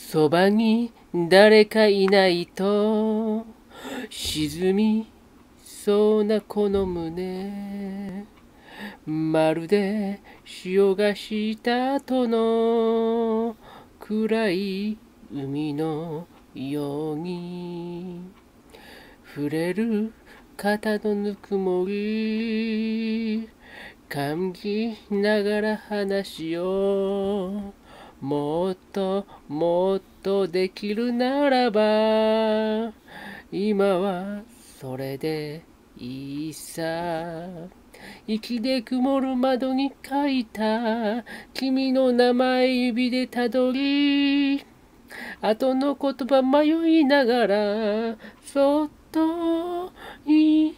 そばに誰かいないと沈みそうなこの胸、まるで潮がした後の暗い海のように、触れる肩のぬくもり感じながら話をもっともっとできるならば今はそれでいいさ。息で曇る窓に書いた君の名前指でたどり、後の言葉迷いながらそっと言った。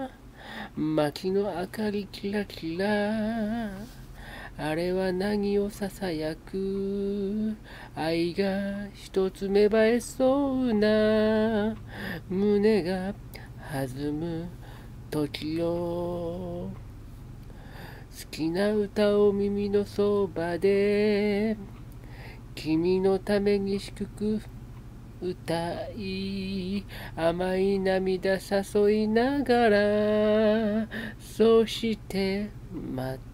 薪の明かりキラキラ、あれは何をささやく、愛が一つ芽生えそうな胸が弾む時よ。好きな歌を耳のそばで君のために低く歌い、甘い涙誘いながらそして待った。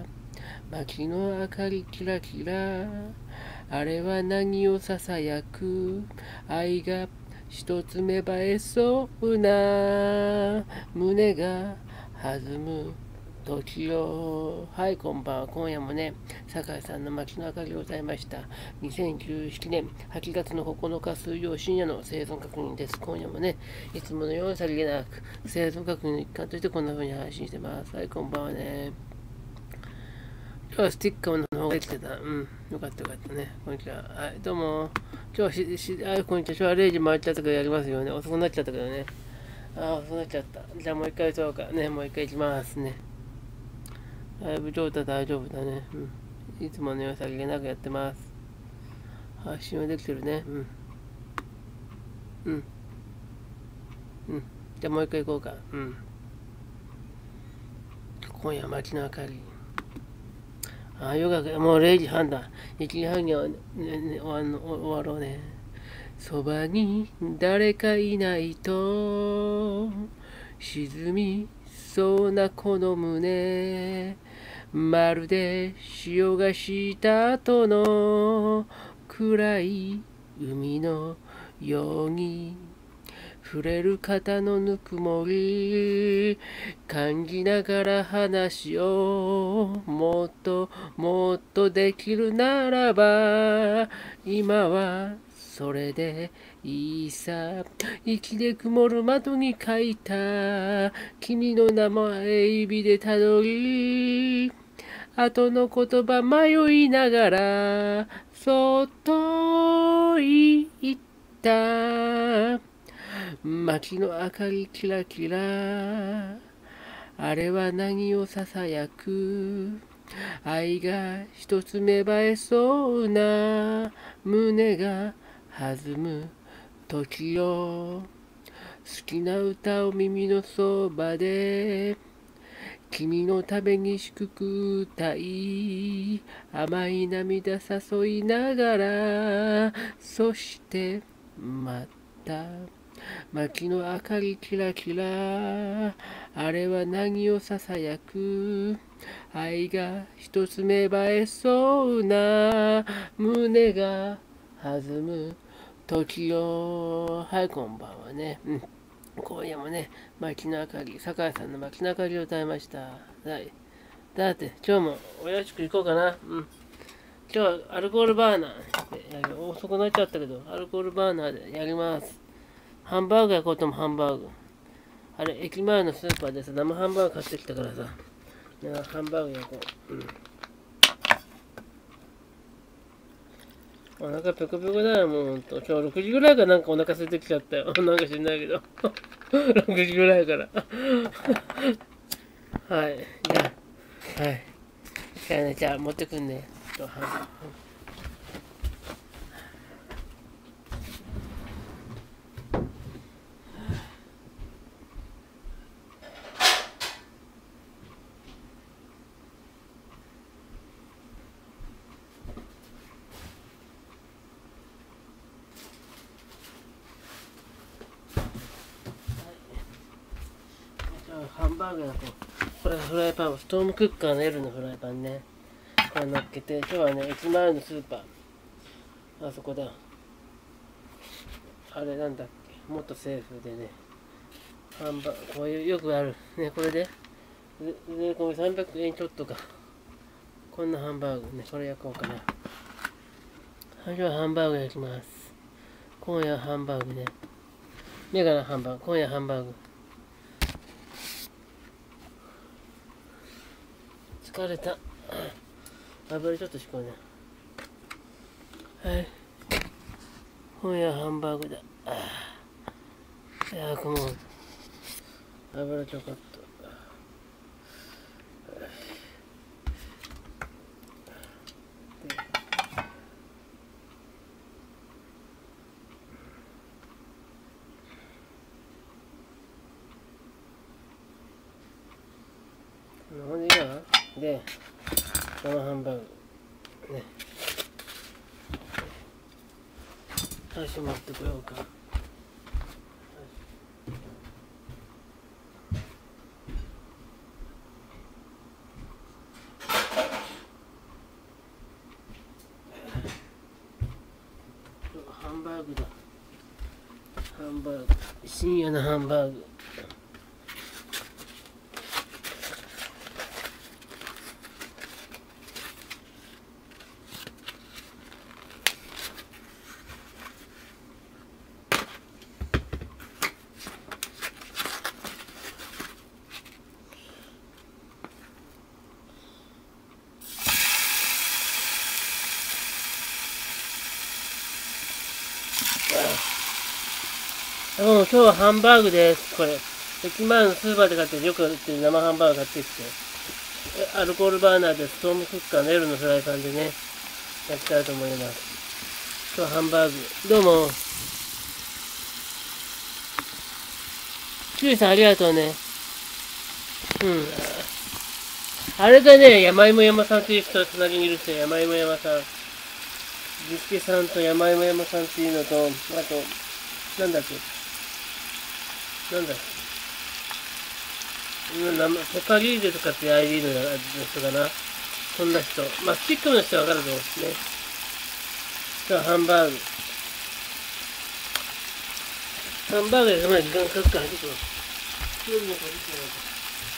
薪の明かりキラキラ、あれは何をささやく、愛が一つ芽生えそうな胸が弾む時よ。はい、こんばんは。今夜もね、酒井さんの薪の明かりでございました。2017年8月の9日水曜深夜の生存確認です。今夜もね、いつものようにさりげなく生存確認の一環としてこんな風に配信してます。はい、こんばんはね。今日はスティッカーの方ができてた。うん。よかったよかったね。こんにちは。はい、どうも。今日はこんにちは。今日は0時回っちゃったからやりますよね。遅くなっちゃったけどね。遅くなっちゃった。じゃあもう一回そうか。ね、もう一回行きますね。だいぶ状態大丈夫だね。うん。いつものようさりげなくやってます。発信はできてるね。うん。うん。うん。じゃあもう一回行こうか。うん。今夜は街の明かり。よかった。もう0時半だ。1時半には、終わろうね。そばに誰かいないと沈みそうなこの胸、まるで潮がした後の暗い海のように、触れる肩のぬくもり感じながら話をもっともっとできるならば今はそれでいいさ。息で曇る窓に書いた君の名前指でたどり、後の言葉迷いながらそっと言った。街の明かりキラキラ、あれは何をささやく、愛が一つ芽生えそうな胸が弾む時よ。好きな歌を耳のそばで君のために低く歌い、甘い涙誘いながらそして待った。薪の明かりキラキラ、あれは何をささやく、愛が一つ芽生えそうな胸が弾む時よ。はい、こんばんはね。今夜もね、薪の明かり、酒井さんの薪の明かりを歌いました。はい。だって、今日もおやしく行こうかな。今日はアルコールバーナーで遅くなっちゃったけど、アルコールバーナーでやります。ハンバーグ焼こうともハンバーグ。あれ、駅前のスーパーでさ、生ハンバーグ買ってきたからさ、ハンバーグ焼こう。お腹ペコペコだよ、もうほんと。今日6時ぐらいからなんかお腹空いてきちゃったよ。なんか知んないけど。6時ぐらいから。はい。じゃあ、はい。じゃあ持ってくんね。 バーグがこれフライパン、ストームクッカーの L のフライパンね。これ乗っけて、今日はね、駅前のスーパー。あそこだ。あれなんだっけ、元政府でね、こういう、よくある。ね、これで、税込み300円ちょっとか。こんなハンバーグね、これ焼こうかな。はい、ではハンバーグ焼きます。今夜ハンバーグね。メガネハンバーグ、今夜ハンバーグ。疲れた。油ちょっとしこうね。はい。今夜ハンバーグだ。いやー、もう、油ちょこっと。こんな感じかな。で、このハンバーグ。ね。箸持ってこようか。ハンバーグだ。ハンバーグ。深夜のハンバーグ。今日はハンバーグです。これ。駅前のスーパーで買ってよく売ってる生ハンバーグ買ってきて。アルコールバーナーでストームクッカーの L のフライパンでね、焼きたいと思います。今日はハンバーグ。どうも。キュウさんありがとうね。うん。あれだね、山芋山さんっていう人、隣にいる人、山芋山さん。ジスケさんと山芋山さんっていうのと、あと、なんだっけ。なんだポカリーゼとかって ID の人かな。そんな人。まあ、スティックの人はわかると思うんですね。今日はハンバーグ。ハンバーグでまだ時間かかるから、ちょっと、夜もかけてないか。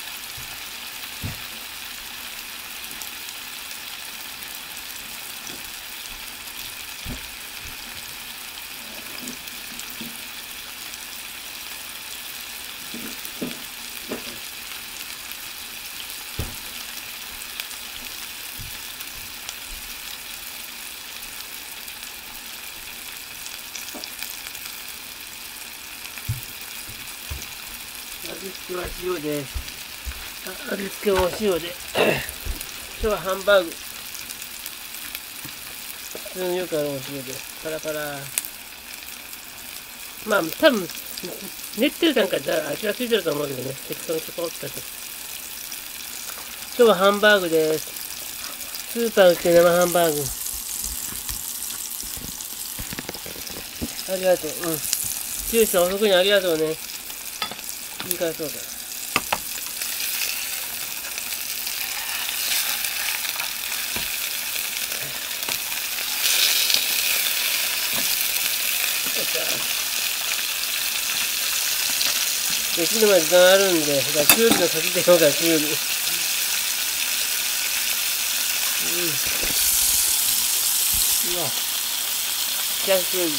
味付けは塩です。味付けはお塩で。今日はハンバーグ。普通によくあるお塩です。パラパラ。まあ、多分、練ってる段階で味がついてると思うけどね。適当にちょこっと。今日はハンバーグです。スーパー売ってる生ハンバーグ。ありがとう。うん。キュウさん遅くにありがとうね。言い返そうか。できるまで時間あるんで、キュウリの先でようか、キュウリ。うわ、キャンキュウリ。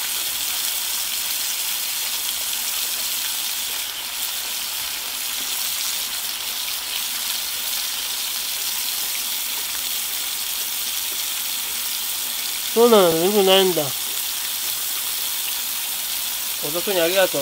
そうなの、よくないんだ。遅くにありがとう。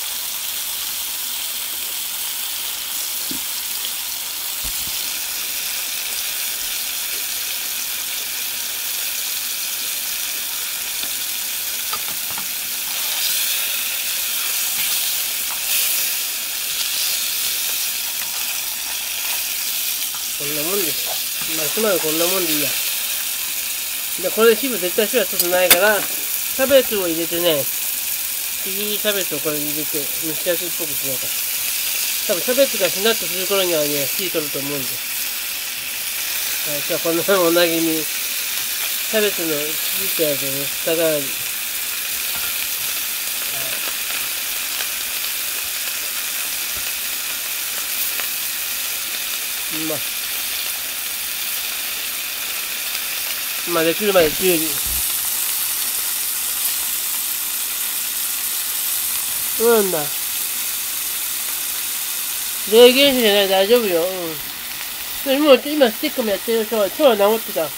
こんなもんです。まあ、つまりこんなもんでいいや。で、これで脂肪絶対塩はちょっとないから、キャベツを入れてね、ちぎりキャベツをこれに入れて、蒸し焼きっぽくしようか。 多分キャベツがしなっとする頃にはね、火取ると思うんで。はい、じゃあこのおなぎに、キャベツのちぎったやつをね、下側に。まあできるまで注意。うんだ。霊現象じゃない、大丈夫よ。うん。今スティックもやってる。今日は治ってた。うん。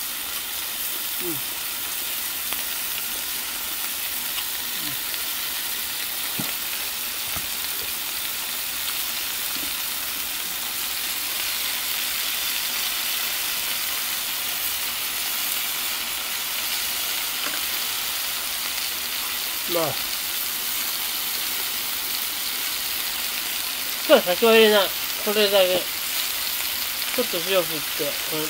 まあ。今日は先は入れない。これだけ。ちょっと塩振って。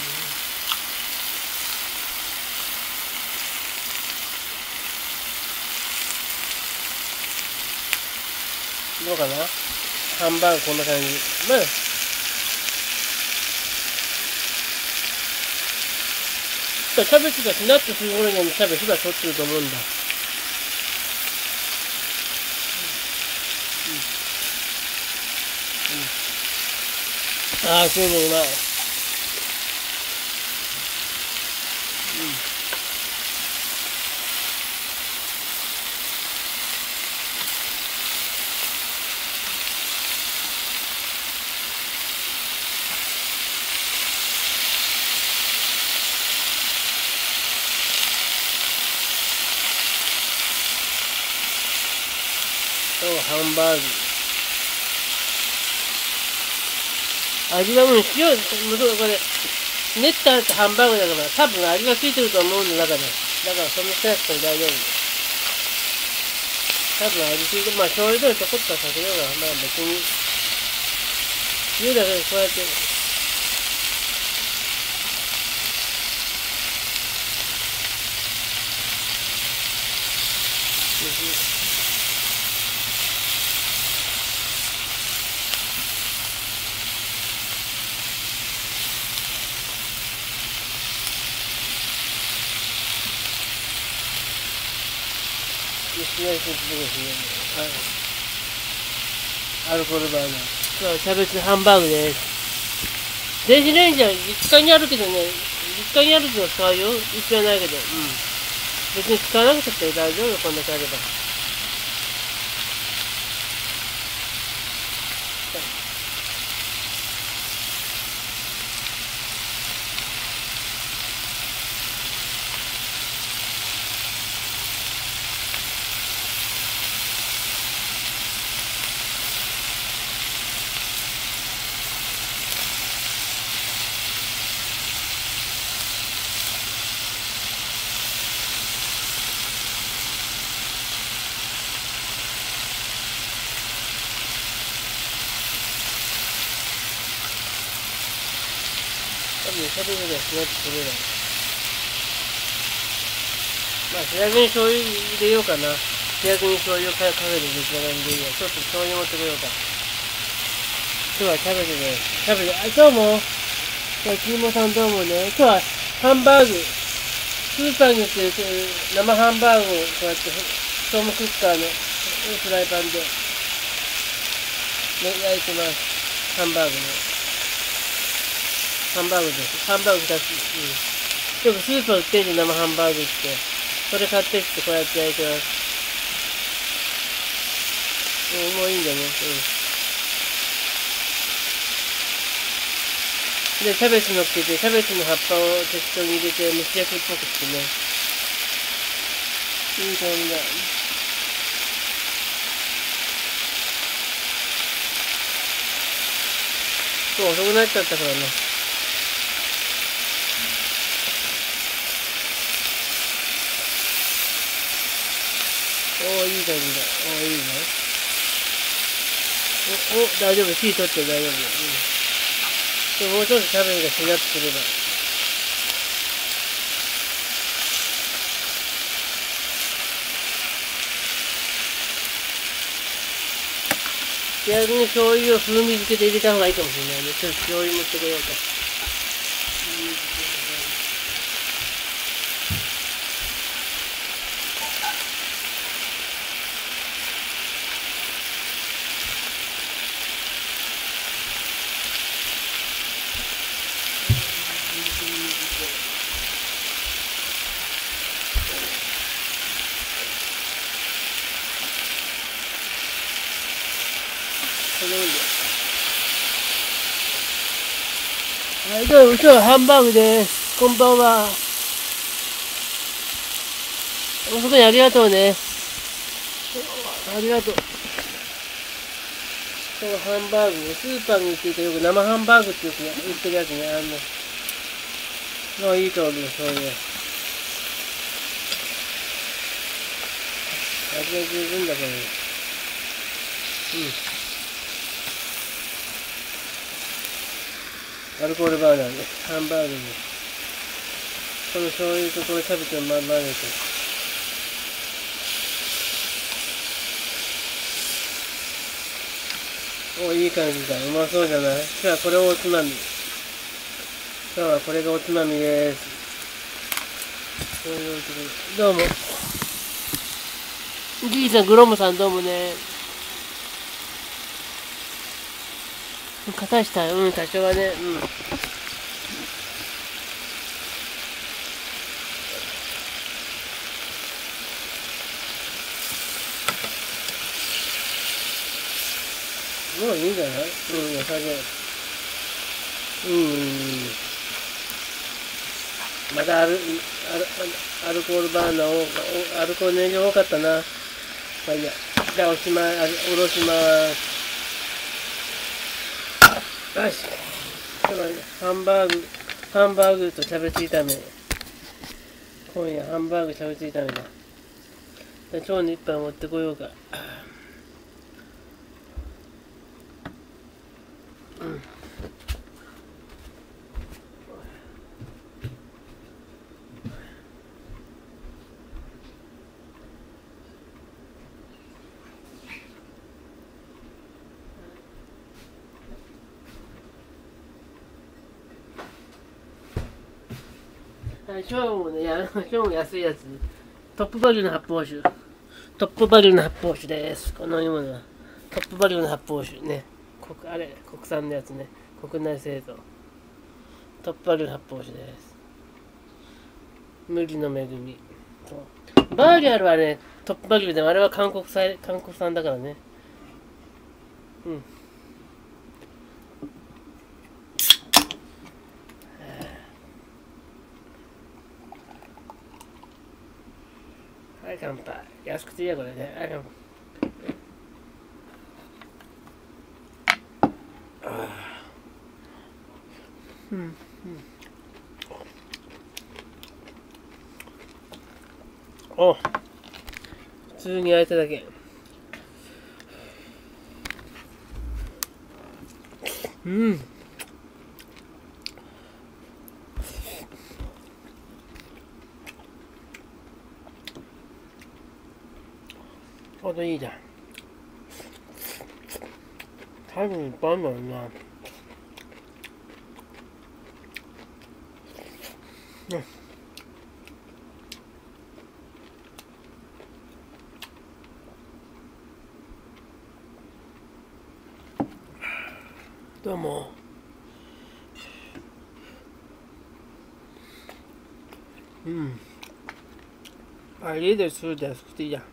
どうかな？ハンバーグこんな感じ。まあ、キャベツがしなっとする頃には多分火が通ってると思うんだ。ああ、そういうのうまい。ハンバーグ。味は塩、これ、練ったハンバーグだから、多分味がついてると思うんだ、中で。だから、そんなしなくても大丈夫。多分味ついて、まあ、醤油でちょこっとかけようが、まあ別に、塩だけでこうやって、しないとですね。アルコールバーナー。今日はキャベツハンバーグです。電子レンジは実家にあるけどね、実家にあるけど使うよ。うちはないけど。別に使わなくたって大丈夫よ、こんだけあれば。多分キャベツがしなくて取れない。まあ、仕上げに醤油入れようかな。仕上げに醤油をかけて出来上がりでいいや。ちょっと醤油持ってこようか。今日はキャベツです。キャベツ、今日も、焼き芋さんどうもね。今日はハンバーグ、スーパーに売ってる生ハンバーグをこうやって、ホームクッカーのフライパンで、焼いてます。ハンバーグね。ハンバーグです。ハンバーグ2つ。よくスーパー売ってるんで、生ハンバーグって。それ買ってきてこうやって焼いてます。もういいんだね。で、キャベツ乗っけて、キャベツの葉っぱを適当に入れて、蒸し焼きっぽくしてね。いい香りだ。そう、遅くなっちゃったからね。いい感じだ。いいね。大丈夫。火取って大丈夫。でももうちょっとキャベツがしなってくれば。 逆に醤油を風味付けて入れた方がいいかもしれないね。ちょっと醤油持ってこようか。はい、どうも、今日はハンバーグです。こんばんは。遅くにありがとうね。ありがとう。今日はハンバーグ、スーパーに行っていたよく生ハンバーグってよく売ってるやつね。いい香りです、そういう。味が十分だからね。アルコールバーナーね。ハンバーグに。この醤油とこれキャベツを混ぜて。お、いい感じだ。うまそうじゃない？今日はこれをおつまみ。今日はこれがおつまみです。どうも。じいさん、グロムさんどうもね。硬いした、多少はね、もういいんじゃない？良さそう。またアルコールバーナーを、アルコール燃料多かったな。まあいいや。じゃあおしまい、おろします。よし。ハンバーグとキャベツ炒め。今夜ハンバーグキャベツ炒めだ。今日の一杯持ってこようか。今日もね、今日も安いやつ。トップバリューの発泡酒。トップバリューの発泡酒です。このようなトップバリューの発泡酒ね。国産のやつね。国内製造。トップバリューの発泡酒です。麦の恵み。そうバーリャルはね、トップバリューで、あれは韓国産だからね。はい、乾杯。安くていいや、これね。はい、乾杯。お、普通に焼いただけ。ちょうどいいじゃん。多分いっぱいあるんだろうな。どうも。家でするで安くていいじゃん。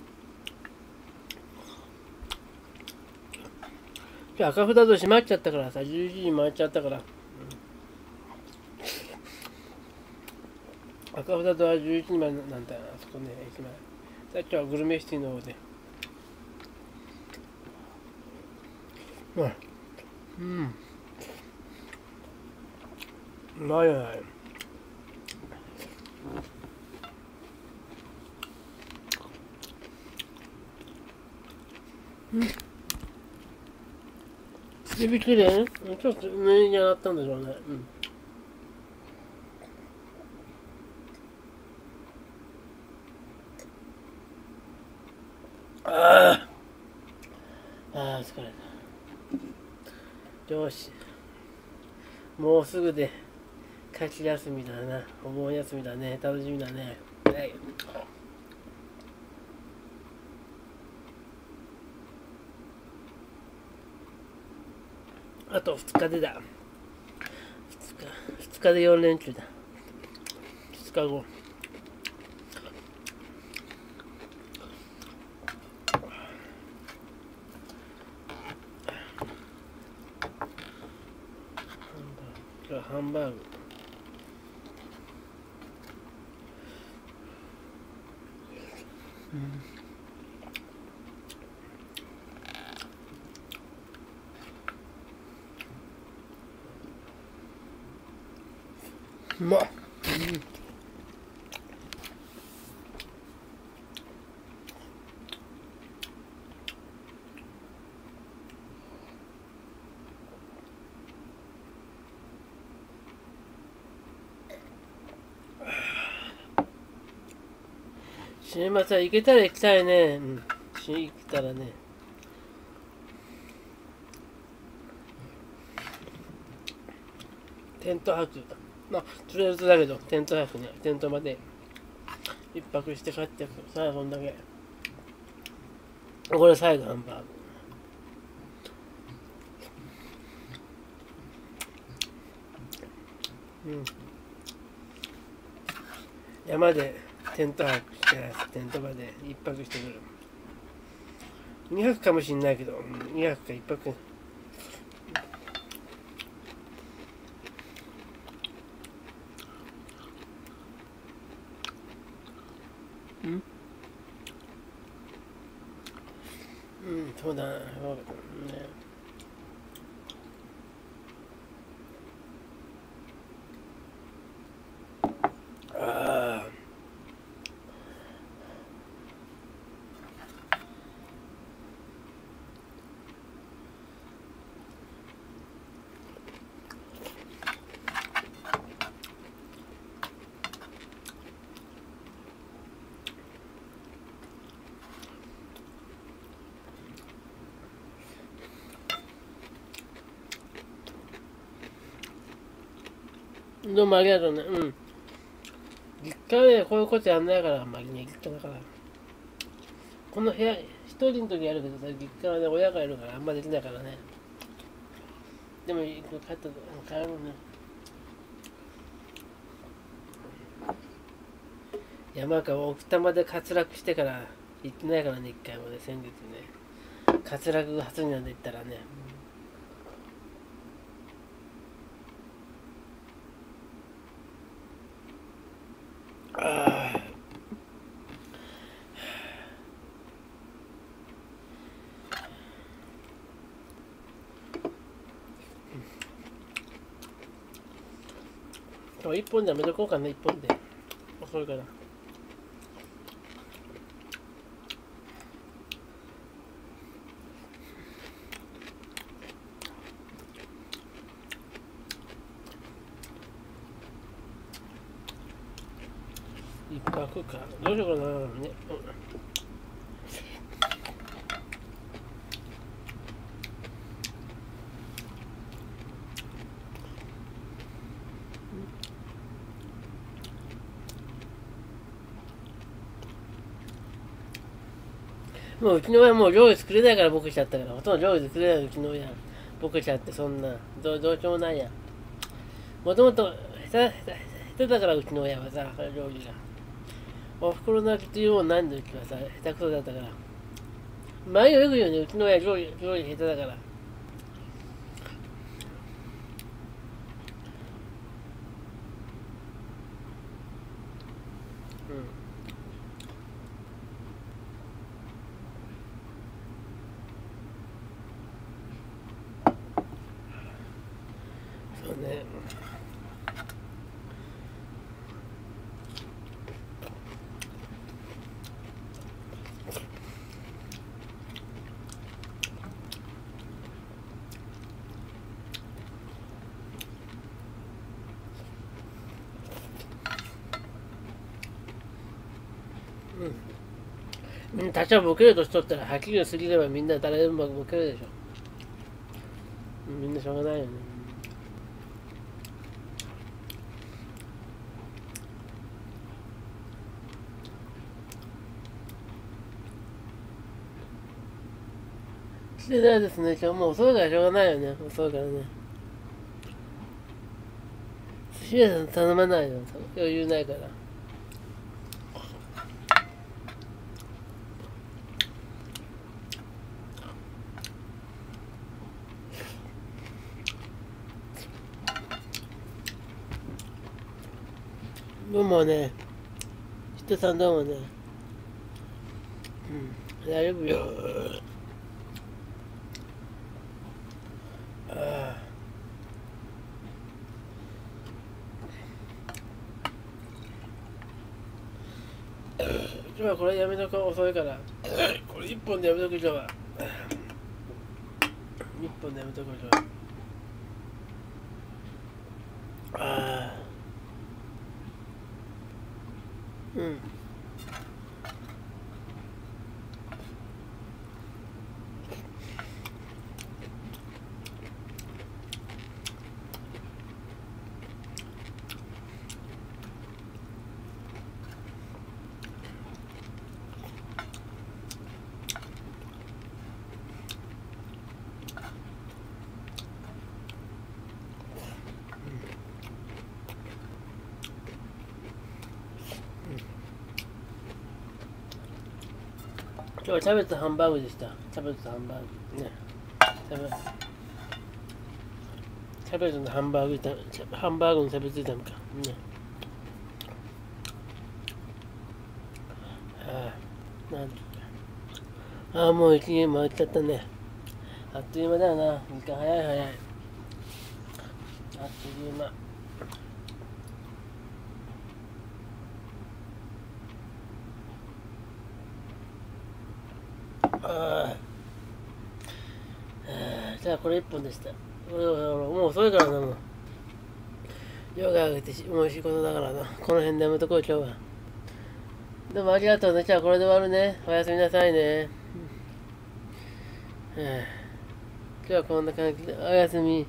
赤札と閉まっちゃったからさ、11時回っちゃったから。赤札とは11時までなんだよな、あそこね、駅前。さっきはグルメシティの方で。うまいよね。指きれい？ちょっと上に上がったんでしょうね。 ああ、疲れた。よし。もうすぐで夏季休みだな。お盆休みだね。楽しみだね。はい。あと2日でだ。2日で4連休だ。2日後。ハンバーグ。うまっ。週末は行けたら行きたいね。うん。行けたらね。テント泊。まあ、とりあえずだけど、テント泊ね。テントまで一泊して帰ってくる。さあ、そんだけ。これ最後ハンバーグ。うん。山でテント泊してテントまで一泊してくる。2泊かもしんないけど、2泊か1泊。そうだな、ね。ああ。どうもありがとうね。うん。実家でこういうことやんないから、あんまりね、実家だから。この部屋、一人の時やるけどさ、実家はね、親がいるからあんまできないからね。でも、帰るね。山か奥多摩で滑落してから行ってないからね、一回もね、先月ね。滑落初になんで行ったらね。ああ。一本でやめとこうかな、一本で。遅いから。一泊か。どうしようかな。ね。もううちの親もう料理作れないから僕しちゃったから、ほとんど料理作れないうちの親。僕しちゃって、そんな、どうしようもないや。もともと下手だからうちの親はさ、料理が。おふくろ泣きっていうもんなんでうちはさ、下手くそだったから。前よく言うね、うちの親料理下手だから。うん。そうね。 多少ボケるとしとったら、はっきり過ぎればみんな誰でもボケるでしょ。みんなしょうがないよね。してないですね。今日もう遅いからしょうがないよね。遅いからね。寿司屋さん頼まないよ。余裕ないから。どうもね、人さんどうもね。大丈夫よ。今日はこれやめとこう。遅いから。これ一本でやめとく。今日は一本でやめとこう。今日はうん。今日はキャベツハンバーグでした。キャベツハンバーグね。キャベツのハンバーグ炒め、ハンバーグのキャベツ炒めかね。なんとか。もう一年回っちゃったね。あっという間だよな。時間早い早い。あっという間。じゃあこれ一本でした。もう遅いからな、もう。夜が上げてもう仕事だからな。この辺でやめとこう、今日は。どうもありがとうね。じゃあこれで終わるね。おやすみなさいね。今日はこんな感じで、おやすみ。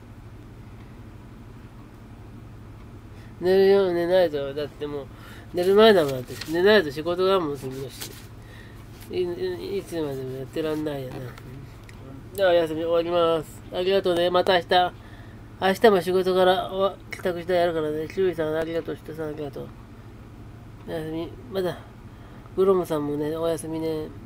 寝るように寝ないと、だってもう、寝る前だもんだって。寝ないと仕事がもうするし。いつまでもやってらんないよな。ではおやすみ、終わります。ありがとうね。また明日。明日も仕事から帰宅したらやるからね。周囲さんありがとう。してさんありがとう。おやすみ。まだ、ブロムさんもね、おやすみね。